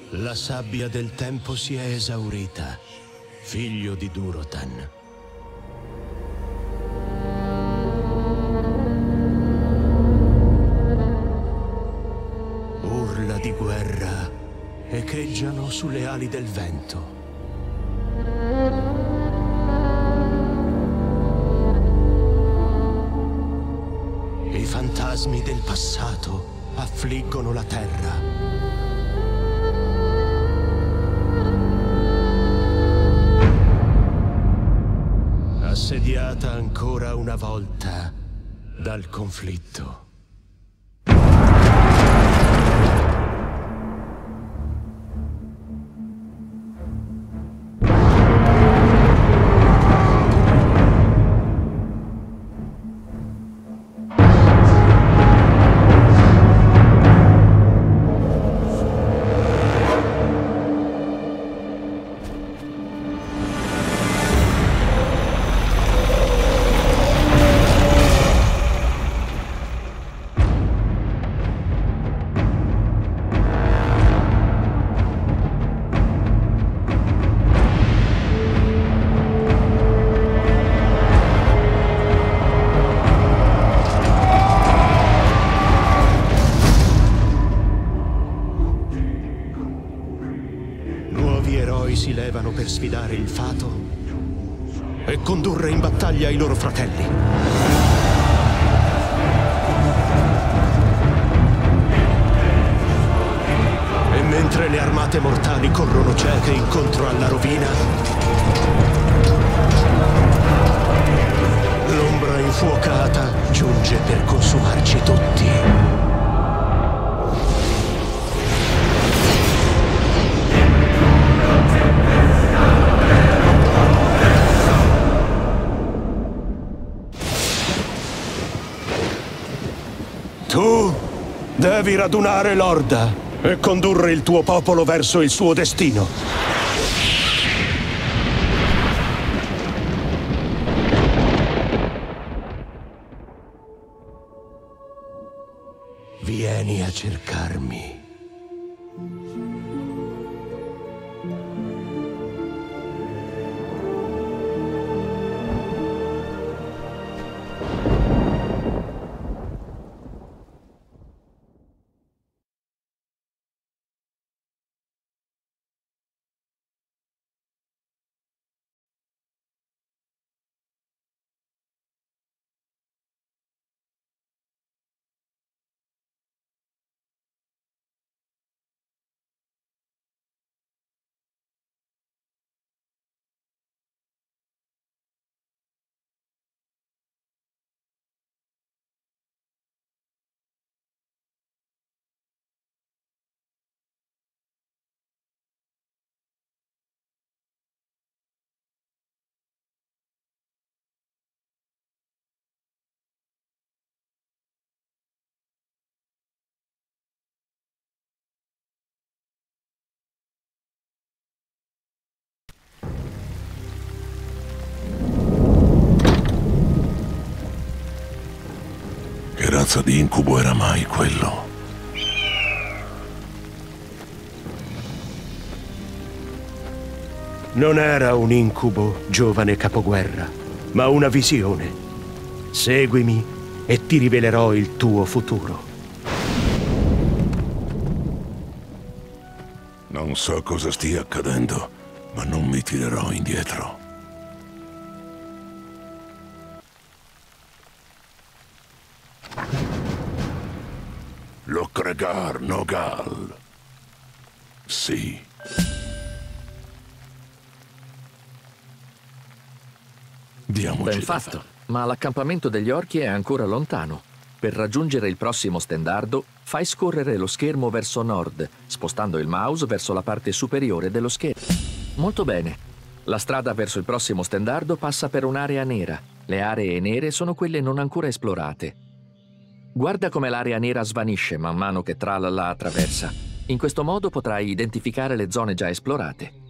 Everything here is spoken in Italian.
La sabbia del tempo si è esaurita, figlio di Durotan. Urla di guerra echeggiano sulle ali del vento. I fantasmi del passato affliggono la terra. Assediata ancora una volta dal conflitto. Si levano per sfidare il fato e condurre in battaglia i loro fratelli. E mentre le armate mortali corrono cieche incontro alla rovina, l'ombra infuocata giunge per consumarci tutti. Tu devi radunare l'Orda e condurre il tuo popolo verso il suo destino. Vieni a cercarmi. Che razza di incubo era mai quello? Non era un incubo, giovane capoguerra, ma una visione. Seguimi e ti rivelerò il tuo futuro. Non so cosa stia accadendo, ma non mi tirerò indietro. Lokregar Nogal. Sì. Diamoci Ben da fatto, ma l'accampamento degli orchi è ancora lontano. Per raggiungere il prossimo stendardo, fai scorrere lo schermo verso nord, spostando il mouse verso la parte superiore dello schermo. Molto bene. La strada verso il prossimo stendardo passa per un'area nera. Le aree nere sono quelle non ancora esplorate. Guarda come l'area nera svanisce man mano che Tralala attraversa. In questo modo potrai identificare le zone già esplorate.